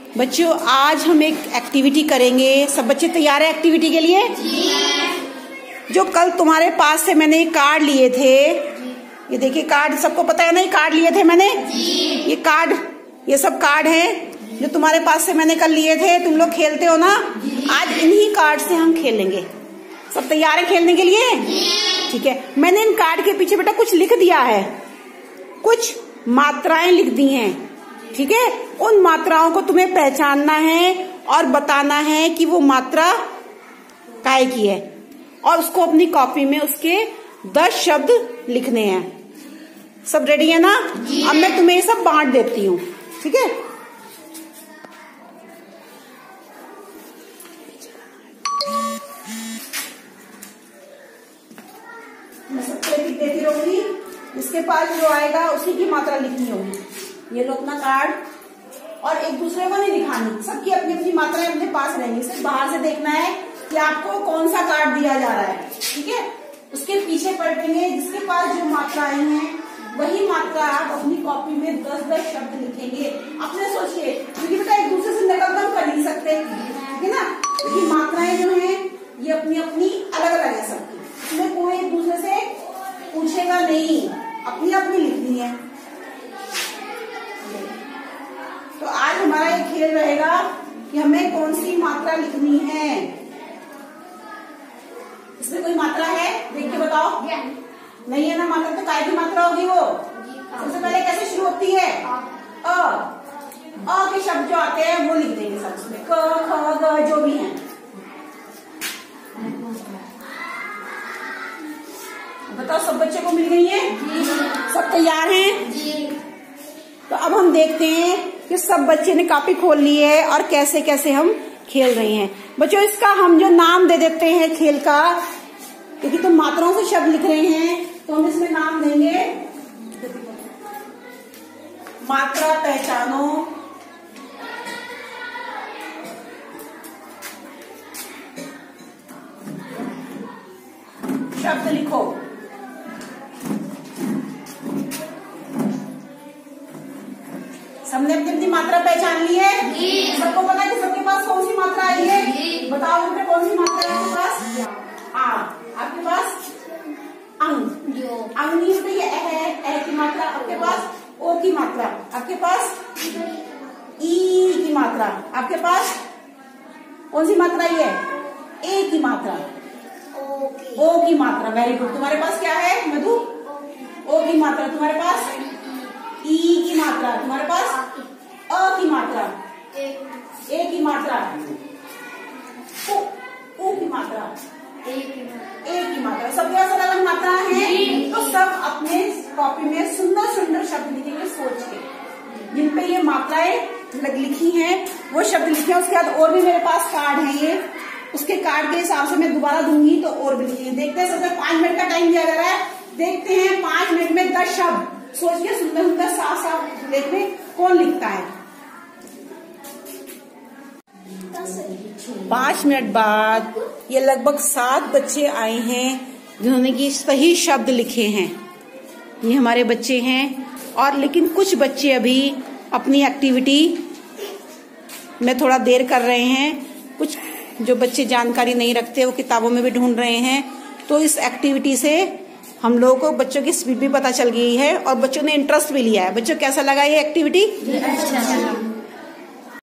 बच्चों आज हम एक एक्टिविटी करेंगे। सब बच्चे तैयार है एक्टिविटी के लिए? जो कल तुम्हारे पास से मैंने कार्ड लिए थे, ये देखिए कार्ड, सबको पता है ना, ये कार्ड लिए थे मैंने। ये कार्ड, ये सब कार्ड हैं जो तुम्हारे पास से मैंने कल लिए थे। तुम लोग खेलते हो ना, आज इन्हीं कार्ड से हम खेलेंगे। सब तैयार है खेलने के लिए? ठीक है। मैंने इन कार्ड के पीछे बेटा कुछ लिख दिया है, कुछ मात्राएं लिख दी हैं। ठीक है, उन मात्राओं को तुम्हें पहचानना है और बताना है कि वो मात्रा काय की है, और उसको अपनी कॉपी में उसके 10 शब्द लिखने हैं। सब रेडी है ना? अब मैं तुम्हें ये सब बांट देती हूँ। ठीक है, मैं सबको लिख देती रहूंगी, जिसके पास जो आएगा उसी की मात्रा लिखनी होगी। ये लो अपना कार्ड, और एक दूसरे को नहीं दिखानी, सबकी अपनी अपनी मात्राएं अपने पास रहेंगी। सिर्फ बाहर से देखना है कि आपको कौन सा कार्ड दिया जा रहा है। ठीक है, उसके पीछे पलटेंगे, जिसके पास जो मात्राएं हैं वही मात्रा आप अपनी कॉपी में 10-10 शब्द लिखेंगे। अपने सोचिए, क्योंकि बेटा एक दूसरे से नकल तो कर नहीं सकते, ठीक है ना? क्योंकि मात्राएं जो हैं ये अपनी अपनी अलग अलग है सबकी, इसमें कोई एक दूसरे से पूछेगा नहीं, अपनी अपनी लिखनी है। तो आज हमारा ये खेल रहेगा कि हमें कौन सी मात्रा लिखनी है। इसमें कोई मात्रा है? देख के बताओ। नहीं है ना मात्रा, तो काय की मात्रा होगी वो? सबसे पहले कैसे शुरू होती है? अ के शब्द जो आते हैं वो लिख देंगे सब उसमें, क ख ग जो भी हैं। बताओ सब बच्चे को मिल गई है? सब तैयार हैं? तो अब हम देखते हैं कि सब बच्चे ने कॉपी खोल ली है और कैसे कैसे हम खेल रहे हैं। बच्चों इसका हम जो नाम दे देते हैं खेल का, क्योंकि तुम मात्राओं से शब्द लिख रहे हैं तो हम इसमें नाम देंगे मात्रा पहचानो, शब्द लिखो। सबने अपनी अपनी मात्रा पहचान ली है? सबको पता है कि सबके पास कौन सी मात्रा आई है? बताओ उनके कौन सी मात्रा है आपके पास? आपके पास अंग, अंग नहीं होता, ये है की मात्रा। आपके पास ओ की मात्रा, आपके पास ई की मात्रा, आपके पास कौन सी मात्रा ये है? ए की मात्रा, ओ की मात्रा। Very good. तुम्हारे पास क्या है मधु? ओ की मात्रा। तुम्हारे पास ई की मात्रा, तुम्हारे पास अ की मात्रा, ए की मात्रा, उ की मात्रा, ए की मात्रा। सबके पास अलग अलग मात्रा है, तो सब अपने कॉपी में सुंदर सुंदर शब्द लिखेंगे सोच के, जिन पे ये मात्राएं लिखी हैं वो शब्द लिखे। उसके बाद और भी मेरे पास कार्ड है, ये उसके कार्ड के हिसाब से मैं दोबारा दूंगी तो और भी लिखेंगे। देखते हैं, सबसे 5 मिनट का टाइम दिया जा रहा है। देखते हैं 5 मिनट में 10 शब्द सोच के सुंदर सुंदर साफ साफ देखने कौन लिखता है। 5 मिनट बाद ये लगभग 7 बच्चे आए हैं जिन्होंने की सही शब्द लिखे हैं। ये हमारे बच्चे हैं, और लेकिन कुछ बच्चे अभी अपनी एक्टिविटी में थोड़ा देर कर रहे हैं। कुछ जो बच्चे जानकारी नहीं रखते वो किताबों में भी ढूंढ रहे हैं। तो इस एक्टिविटी से हम लोगों को बच्चों की स्पीड भी पता चल गई है और बच्चों ने इंटरेस्ट भी लिया है। बच्चों कैसा लगा ये एक्टिविटी? अच्छा।